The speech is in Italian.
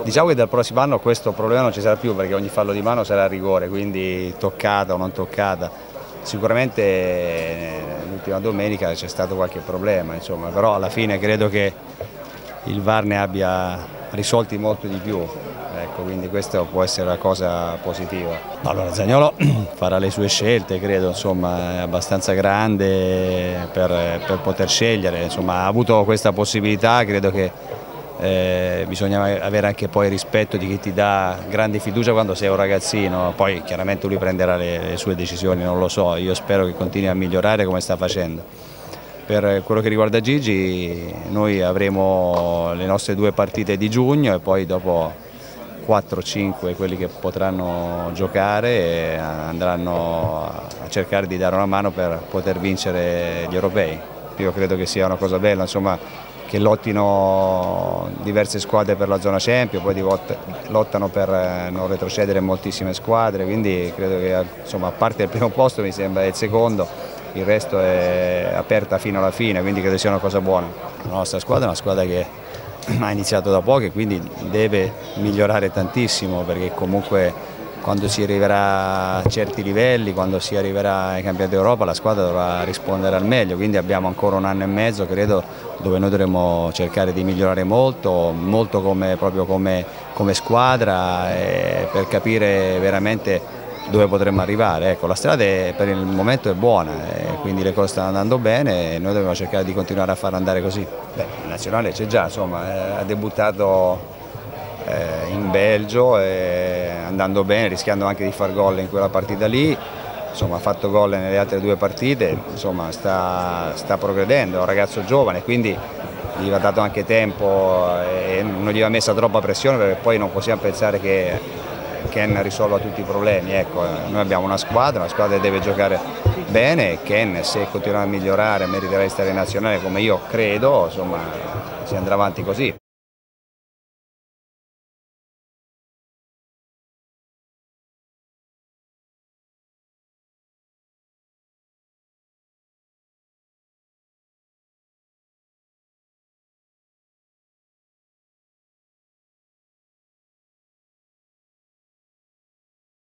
Diciamo che dal prossimo anno questo problema non ci sarà più perché ogni fallo di mano sarà a rigore, quindi toccata o non toccata. Sicuramente l'ultima domenica c'è stato qualche problema, insomma, però alla fine credo che il VAR ne abbia risolti molto di più, ecco, quindi questa può essere una cosa positiva. Allora Zaniolo farà le sue scelte, credo, insomma, è abbastanza grande per poter scegliere, insomma, ha avuto questa possibilità, credo che bisogna avere anche poi rispetto di chi ti dà grande fiducia quando sei un ragazzino, poi chiaramente lui prenderà le sue decisioni, non lo so, io spero che continui a migliorare come sta facendo. Per quello che riguarda Gigi, noi avremo le nostre 2 partite di giugno e poi dopo 4-5 quelli che potranno giocare andranno a cercare di dare una mano per poter vincere gli europei. Io credo che sia una cosa bella, insomma, che lottino diverse squadre per la zona Champions, poi lottano per non retrocedere moltissime squadre, quindi credo che, insomma, a parte il primo posto mi sembra il secondo, il resto è aperta fino alla fine, quindi credo sia una cosa buona. La nostra squadra è una squadra che ha iniziato da poco e quindi deve migliorare tantissimo, perché comunque quando si arriverà a certi livelli, quando si arriverà ai campionati d'Europa, la squadra dovrà rispondere al meglio, quindi abbiamo ancora un anno e mezzo, credo, dove noi dovremo cercare di migliorare molto proprio come squadra, per capire veramente dove potremmo arrivare. Ecco, la strada per il momento è buona, quindi le cose stanno andando bene e noi dobbiamo cercare di continuare a farla andare così. Beh, il nazionale c'è già, insomma, ha debuttato in Belgio, andando bene, rischiando anche di far gol in quella partita lì, insomma, ha fatto gol nelle altre 2 partite, insomma, sta progredendo, è un ragazzo giovane, quindi gli va dato anche tempo e non gli va messa troppa pressione, perché poi non possiamo pensare che Ken risolva tutti i problemi. Ecco, noi abbiamo una squadra che deve giocare bene e Ken, se continuerà a migliorare, meriterà di stare in nazionale come io credo, insomma, si andrà avanti così.